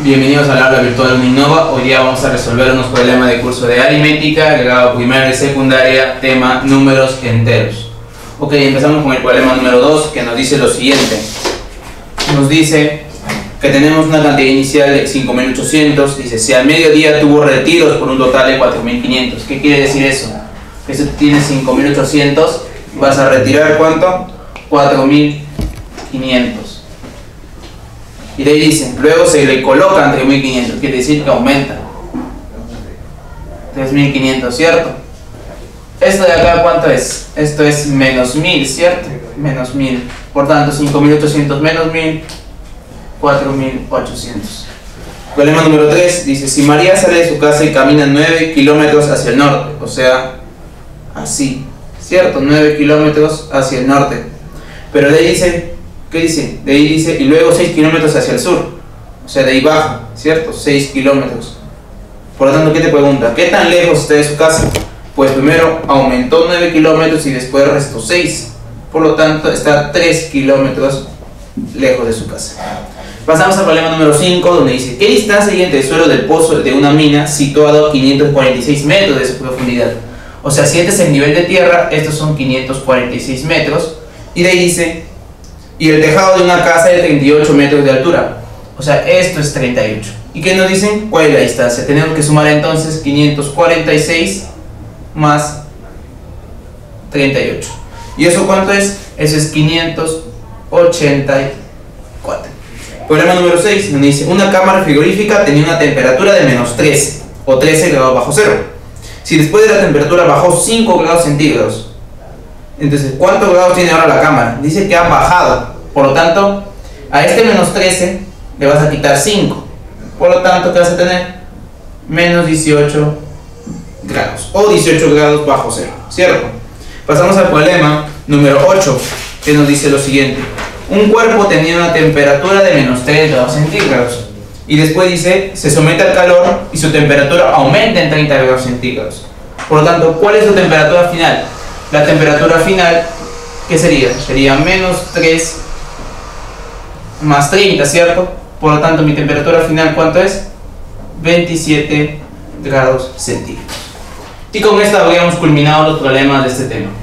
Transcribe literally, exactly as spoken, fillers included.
Bienvenidos al aula virtual Uninnova. Hoy día vamos a resolver unos problemas de curso de aritmética, grado primario y secundaria, tema números enteros. Ok, empezamos con el problema número dos, que nos dice lo siguiente. Nos dice que tenemos una cantidad inicial de cinco mil ochocientos. Dice, si al mediodía tuvo retiros por un total de cuatro mil quinientos. ¿Qué quiere decir eso? Que si tú tienes cinco mil ochocientos, vas a retirar ¿cuánto? cuatro mil quinientos. Y de ahí dice, luego se le colocan tres mil quinientos, quiere decir que aumenta tres mil quinientos, ¿cierto? Esto de acá, ¿cuánto es? Esto es menos mil, ¿cierto? Menos mil. Por tanto, cinco mil ochocientos menos mil, cuatro mil ochocientos. Problema número tres, dice, si María sale de su casa y camina nueve kilómetros hacia el norte, o sea, así, ¿cierto? nueve kilómetros hacia el norte. Pero de ahí dice, ¿qué dice? De ahí dice, y luego seis kilómetros hacia el sur. O sea, de ahí baja, ¿cierto? seis kilómetros. Por lo tanto, ¿qué te pregunta? ¿Qué tan lejos está de su casa? Pues primero aumentó nueve kilómetros y después restó seis. Por lo tanto, está tres kilómetros lejos de su casa. Pasamos al problema número cinco, donde dice, ¿qué distancia hay entre el suelo del pozo de una mina situado a quinientos cuarenta y seis metros de su profundidad? O sea, si este es el nivel de tierra, estos son quinientos cuarenta y seis metros. Y de ahí dice, y el tejado de una casa de treinta y ocho metros de altura. O sea, esto es treinta y ocho. ¿Y qué nos dicen? ¿Cuál es la distancia? Tenemos que sumar entonces quinientos cuarenta y seis más treinta y ocho. ¿Y eso cuánto es? Eso es quinientos ochenta y cuatro. Problema número seis, donde dice, una cámara frigorífica tenía una temperatura de menos trece o trece grados bajo cero. Si después de la temperatura bajó cinco grados centígrados, entonces, ¿cuántos grados tiene ahora la cámara? Dice que ha bajado. Por lo tanto, a este menos trece le vas a quitar cinco. Por lo tanto, ¿qué vas a tener? Menos dieciocho grados. O dieciocho grados bajo cero, ¿cierto? Pasamos al problema número ocho, que nos dice lo siguiente. Un cuerpo tenía una temperatura de menos tres grados centígrados. Y después dice, se somete al calor y su temperatura aumenta en treinta grados centígrados. Por lo tanto, ¿cuál es su temperatura final? La temperatura final, ¿qué sería? Sería menos tres más treinta, ¿cierto? Por lo tanto, mi temperatura final, ¿cuánto es? veintisiete grados centígrados. Y con esto habríamos culminado los problemas de este tema.